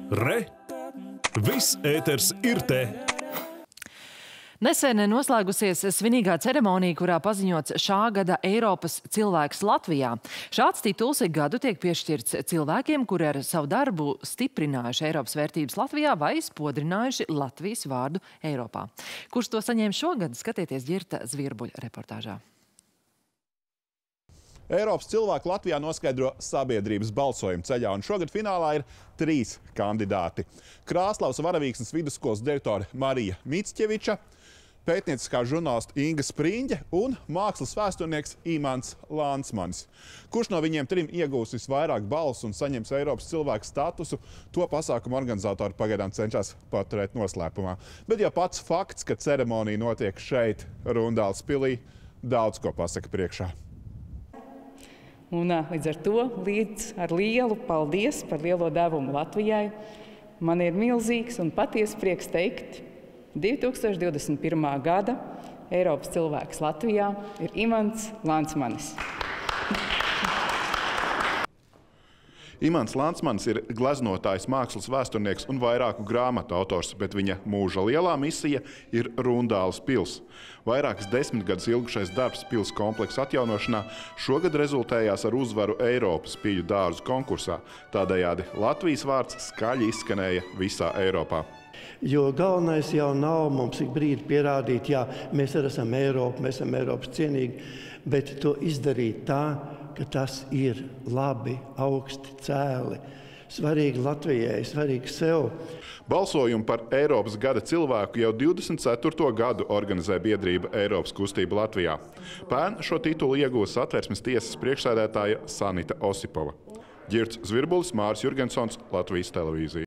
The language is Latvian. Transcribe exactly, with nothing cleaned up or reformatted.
Re! Viss ēters ir te! Nesen noslēgusies svinīgā ceremonija, kurā paziņots šā gada Eiropas cilvēks Latvijā. Šāds tituls ik gadu tiek piešķirts cilvēkiem, kuri ar savu darbu stiprinājuši Eiropas vērtības Latvijā vai spodrinājuši Latvijas vārdu Eiropā. Kurš to saņēma šogad, skatieties Ģirta Zvirbuļa reportāžā. Eiropas cilvēku Latvijā noskaidro sabiedrības balsojumu ceļā, un šogad finālā ir trīs kandidāti. Krāslavas Varavīksnes vidusskolas direktore Marija Micķeviča, pētnieciskā žurnālista Inga Spriņģe un mākslas vēsturnieks Imants Lansmanis. Kurš no viņiem trim iegūs visvairāk balsu un saņems Eiropas cilvēku statusu, to pasākumu organizatori pagaidām cenšas paturēt noslēpumā. Bet jau pats fakts, ka ceremonija notiek šeit, Rundāles pilī, daudz ko pasaka priekšā. Un līdz ar to, līdz ar lielu paldies par lielo devumu Latvijai, man ir milzīgs un patiesi prieks teikt, divi tūkstoši divdesmit pirmā gada Eiropas cilvēks Latvijā ir Imants Lansmanis. Imants Lansmanis ir gleznotājs, mākslas vēsturnieks un vairāku grāmatu autors, bet viņa mūža lielā misija ir Rundāles pils. Vairākas desmitgadus ilgušais darbs pils kompleksa atjaunošanā šogad rezultējās ar uzvaru Eiropas pīļu dārzu konkursā. Tādējādi Latvijas vārds skaļi izskanēja visā Eiropā. Jo galvenais jau nav mums ik brīdi pierādīt, jā, mēs arī esam Eiropa, mēs esam Eiropas cienīgi, bet to izdarīt tā, ka tas ir labi, augsti, cēli, svarīgi Latvijai, svarīgi sev. Balsojumu par Eiropas gada cilvēku jau divdesmit ceturto gadu organizē biedrība Eiropas kustība Latvijā. Pērn šo titulu iegūs Satversmes tiesas priekšsēdētāja Sanita Osipova. Ģirts Zvirbulis, Māris Jurgensons, Latvijas televīzija.